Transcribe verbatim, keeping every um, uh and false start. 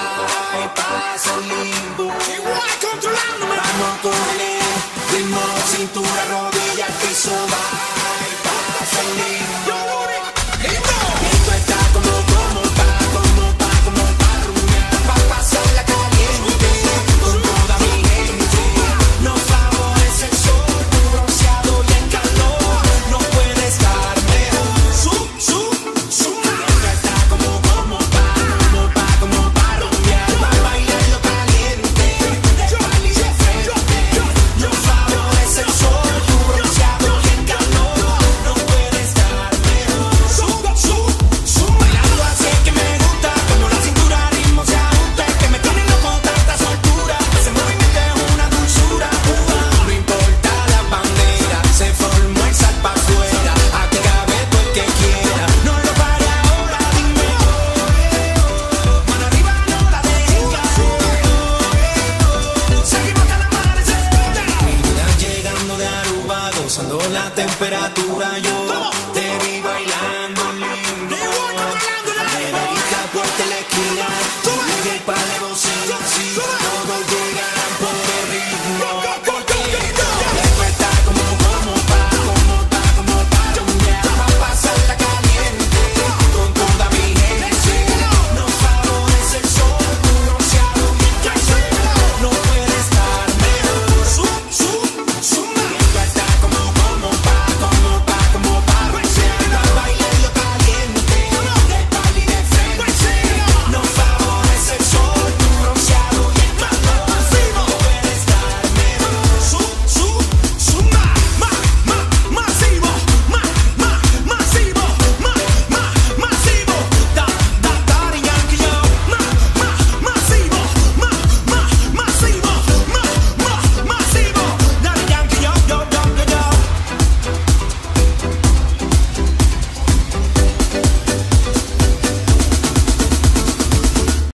va y pasa el limbo. Igual controlándome. Vamos con el ritmo, cintura, rodilla, al piso, va y pasa el limbo. Esto está como, como pa, como pa, como pa rumiar, pa pasarla caliente con toda mi gente. Nos favorece el sol, tu bronceado y el calor, no puede estar mejor. Su, su, su. Esto está como, como pa, como pa, como pa rumiar, pa bailarlo caliente, de pal y de frente. Nos favorece el sol, tu bronceado y el calor, no puede estar mejor. Su, su, su. Bailando así es que me gusta, como la cintura ritmo se ajusta, es que me tiene loco tanta soltura, ese movimiento es una dulzura. Uh, no importa la bandera, se formó el sal pa' afuera, aquí cabe todo el que quiera, no lo pare ahora, dime oh, oh, mano arriba no la deja, oh, oh, seguimos hasta el amanecer. Mi vida llegando de Aruba, gozando la temperatura, yo te vi bailando lindo, la neverita por la esquina, tú y el par de bocina, sí,